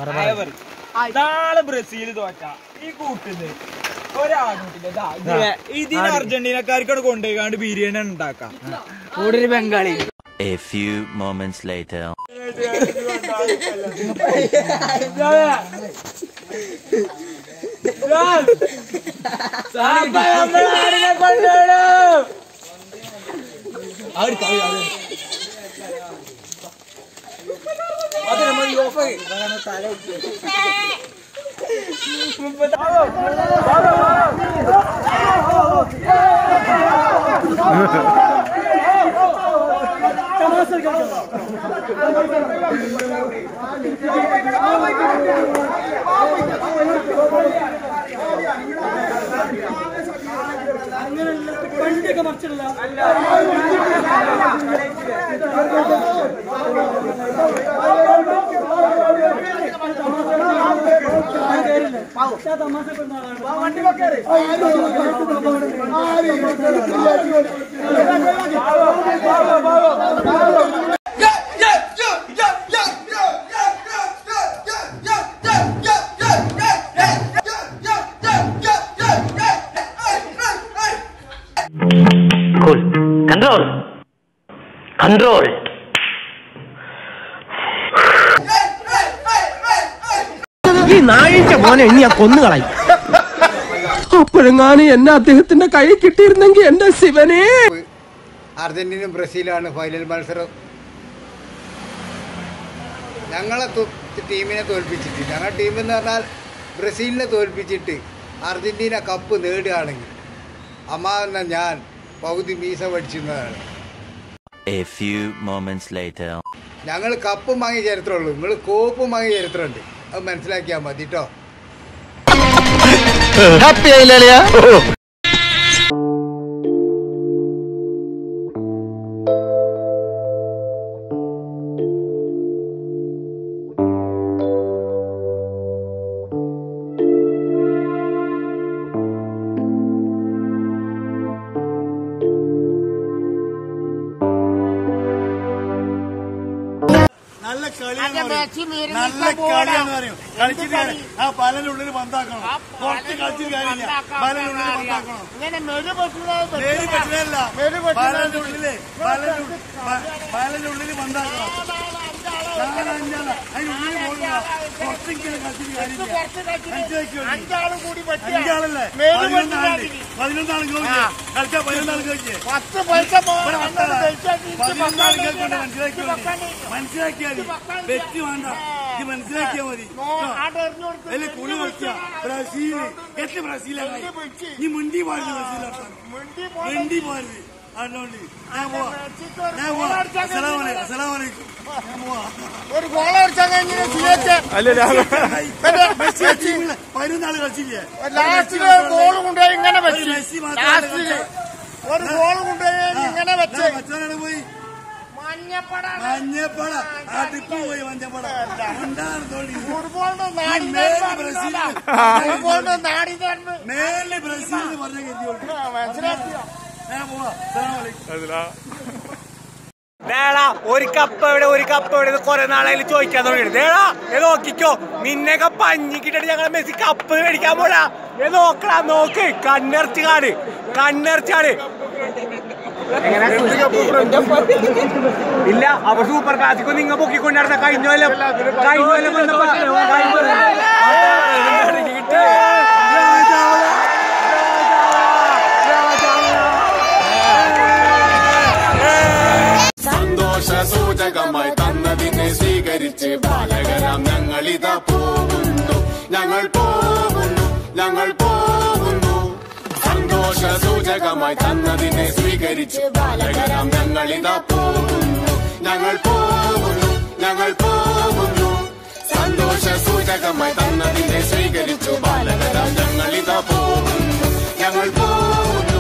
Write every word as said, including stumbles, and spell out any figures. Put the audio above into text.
നാളെ ബ്രസീൽ തോറ്റ ഈ കൂട്ടുന്നത് ഒരാളില്ല. ഇതിന് അർജന്റീനക്കാർക്കോട് കൊണ്ടുപോയിക്കാണ്ട് ബിരിയാണി ഉണ്ടാക്കാം. കൂടുതൽ Bengali. A few moments later. വണ്ടിയൊക്കെ മറിച്ചിട്ടില്ല. Control. Control. ഈ നാഴിച്ച മോനെ ഇനി ഞാൻ കൊന്നുകളയും. അപ്പോഴെങ്ങാനും എന്നെ അദ്ദേഹത്തിന്റെ കൈ കിട്ടിയിരുന്നെങ്കിൽ എന്റെ ശിവനെ. അർജന്റീനയും ബ്രസീലാണ് ഫൈനൽ മത്സരം. ഞങ്ങളെ ടീമിനെ തോൽപ്പിച്ചിട്ട്, ഞങ്ങളുടെ ടീം എന്ന് പറഞ്ഞാൽ ബ്രസീലിനെ തോൽപ്പിച്ചിട്ട് അർജന്റീന കപ്പ് നേടുകയാണെങ്കിൽ അമ്മാവെന്ന ഞാൻ പകുതി മീസ പഠിച്ചിരുന്നതാണ്. A few moments later. ഞങ്ങൾ കപ്പും വാങ്ങിയ ചരിത്രമുള്ളൂ, നിങ്ങൾ കോപ്പും വാങ്ങിയ ചരിത്രമുണ്ട്. അത് മനസ്സിലാക്കിയാൽ മതി കേട്ടോ. ഹാപ്പി ആയില്ലേ? നല്ല കളിയാണ്, നല്ല കളിയാന്ന് പറയും. കളിച്ചിട്ട് ആ പലനുള്ളിൽ പന്താക്കണം, പുറത്ത് കളിച്ചിട്ട് കാര്യമില്ല. പലനുള്ളിൽ പന്താക്കണം. പേര് പറ്റില്ല, പലന്റെ ഉള്ളില് പലന്റെ ഉള്ളില് പന്താക്കണം. അഞ്ചാള് അതിനുള്ളിൽ പോകില്ല, പുറത്തേക്ക് കളിച്ചിട്ട് കാര്യമില്ല. അഞ്ചാളല്ലേ? പതിനൊന്നാളുണ്ട്, പതിനൊന്നാൾ ചോദിച്ചു കളിച്ചാ പതിനൊന്നാൾ ചോദിച്ചേ പതിനൊന്നാൾ കേൾക്കണ്ട. മനസ്സിലാക്കി മനസ്സിലാക്കിയാൽ വെച്ച് വേണ്ട, ഇത് മനസ്സിലാക്കിയാ മതി. അല്ല കുളി വെച്ച ബ്രസീല് എട്ട് ബ്രസീലാണ്. നീ മുണ്ടി പോയത് ബ്രസീലാണ്, മുണ്ടി പോയത്. അതുകൊണ്ട് ഞാൻ പോവാ, ഞാൻ പോവാ. അസ്സലാമലൈക്കും, അസ്സലാമലൈക്കും. ഞാൻ പോവാ. ഒരു ഗോളടിച്ചാൽ പതിനൊന്നാള് കളിച്ചില്ലേ? ലാസ്റ്റില് ഗോൾ കൊണ്ടുപോയി ഇങ്ങനെ വെച്ച്, ലാസ്റ്റില് ഒരു ഗോൾ കൊണ്ടുപോയി ഇങ്ങനെ വെച്ച് മറ്റവനാണ് പോയി മഞ്ഞപ്പട മഞ്ഞപ്പട ആ ടിപ്പ് പോയി മഞ്ഞപ്പട ഫുട്ബോളിന്റെ നാടി ഫുട്ബോളിന്റെ നാടി മേലെ ബ്രസീൽ പറഞ്ഞ ഗതിയുണ്ട്. മനസ്സിലാക്കിയോ? ഞാൻ പോവാ. ദേടാ ഒരു കപ്പ് എവിടെ, ഒരു കപ്പ് എവിടെ കൊറേ നാളായാലും ചോദിക്കാൻ തുടങ്ങി. ദേടാ ഏ നോക്കിക്കോ, നിന്നെയൊക്കെ പഞ്ഞിക്കിട്ടിട്ട് ഞങ്ങളെ മെസ്സി കപ്പ് മേടിക്കാൻ പോടാ. ഏ നോക്കടാ, നോക്ക് കണ്ണിറച്ചി കാട്, കണ്ണിറച്ചാണ്. ഇല്ല അപ്പൊ സൂപ്പർ ക്ലാസിക്കോ നിങ്ങൾ പൊക്കിക്കൊണ്ടിരുന്ന കഴിഞ്ഞ കൊല്ലം കഴിഞ്ഞ കൊല്ലം സന്തോഷ സൂചകമായി തന്നതിനെ സ്വീകരിച്ച് ബാലകരാം ഞങ്ങളിതാ പോകുന്നു, ഞങ്ങൾ പോകുന്നു, ഞങ്ങൾ പോകുന്നു. സന്തോഷ സൂചകമായി തന്നതിനെ സ്വീകരിച്ച് ബാലകരാം ഞങ്ങളിതാ പോകുന്നു, ഞങ്ങൾ പോകുന്നു, ഞങ്ങൾ പോകുന്നു. സന്തോഷ സൂചകമായി തന്നതിനെ സ്വീകരിച്ചു ബാലകരാം ഞങ്ങളിതാ പോകുന്നു, ഞങ്ങൾ പോകുന്നു.